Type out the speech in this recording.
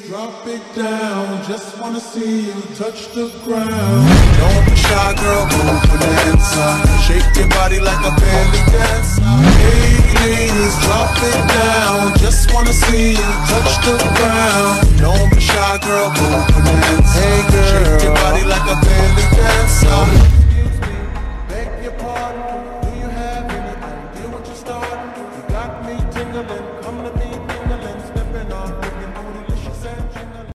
drop it down. Just wanna see you touch the ground. Don't be shy, girl, move bonanza. Shake your body like a belly dancer. Hey, ladies, drop it down. Just wanna see you touch the ground. Don't be shy, girl, move bonanza. Hey, girl, shake your body like a belly dancer.